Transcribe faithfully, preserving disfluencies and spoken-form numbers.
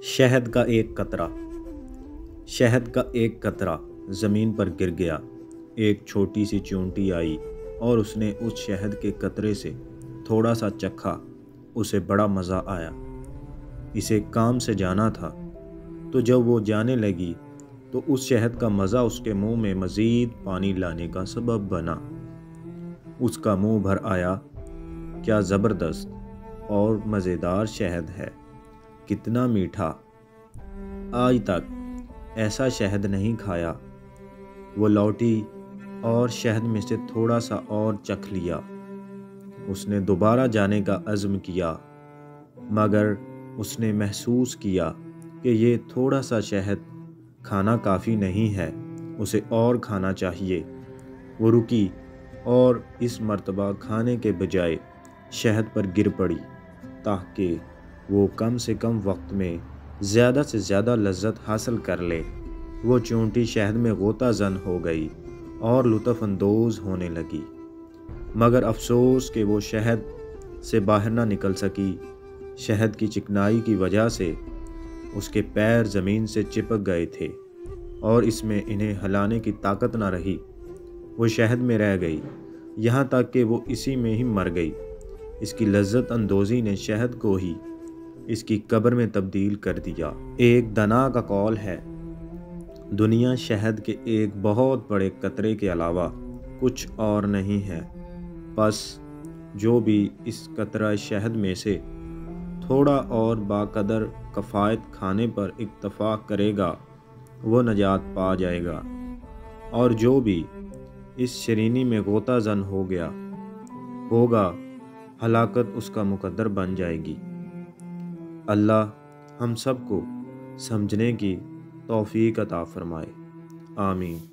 شہد کا ایک قطرہ۔ شہد کا ایک قطرہ زمین پر گر گیا۔ ایک چھوٹی سی چیونٹی آئی اور اس نے اس شہد کے قطرے سے تھوڑا سا چکھا۔ اسے بڑا مزہ آیا۔ اسے کام سے جانا تھا، تو جب وہ جانے لگی تو اس شہد کا مزہ اس کے منہ میں مزید پانی لانے کا سبب بنا۔ اس کا منہ بھر آیا۔ کیا زبردست اور مزیدار شہد ہے، کتنا میٹھا! آج تک ایسا شہد نہیں کھایا۔ وہ لوٹی اور شہد میں سے تھوڑا سا اور چکھ لیا۔ اس نے دوبارہ جانے کا عزم کیا، مگر اس نے محسوس کیا کہ یہ تھوڑا سا شہد کھانا کافی نہیں ہے، اسے اور کھانا چاہیے۔ وہ رکی اور اس مرتبہ کھانے کے بجائے شہد پر گر پڑی تاکہ وہ کم سے کم وقت میں زیادہ سے زیادہ لذت حاصل کر لے۔ وہ چیونٹی شہد میں غوطہ زن ہو گئی اور لطف اندوز ہونے لگی، مگر افسوس کہ وہ شہد سے باہر نہ نکل سکی۔ شہد کی چکنائی کی وجہ سے اس کے پیر زمین سے چپک گئے تھے اور اس میں انہیں ہلانے کی طاقت نہ رہی۔ وہ شہد میں رہ گئی، یہاں تک کہ وہ اسی میں ہی مر گئی۔ اس کی لذت اندوزی نے شہد کو ہی اس کی قبر میں تبدیل کر دیا۔ ایک دانا کا قول ہے، دنیا شہد کے ایک بہت بڑے قطرے کے علاوہ کچھ اور نہیں ہے۔ پس جو بھی اس قطرہ شہد میں سے تھوڑا اور باقدر کفایت کھانے پر اتفاق کرے گا وہ نجات پا جائے گا، اور جو بھی اس شرینی میں غوطہ زن ہو گیا ہوگا ہلاکت اس کا مقدر بن جائے گی۔ اللہ ہم سب کو سمجھنے کی توفیق عطا فرمائے، آمین۔